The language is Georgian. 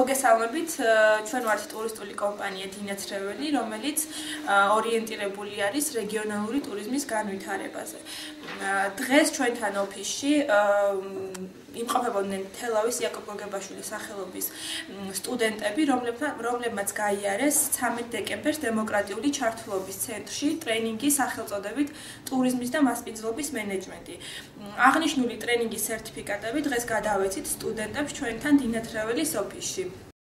მოგესალმებით, ჩვენ ვართ ტურისტული კომპანია დინაცრეველი, რომელიც ორიენტირებული არის რეგიონალური ტურიზმის განვითარებაზე. დღეს ჩვენთან ოფისში იმყოფებოდნენ თელავის იაკობ გოგებაშვილის სახელობის სტუდენტები, რომლებმაც გაიარეს 13 დეკემბერს დემოკრატიული ჩართულობის ცენტრში ტრენინგი სახელწოდებით ტურიზმის და მასპინძლობის მენეჯმენტი. აღნიშნული ტრენინგის სერტიფიკატები დღეს გადავეცით სტუდენტებს ჩვენთან დინაცრეველის ოფისში.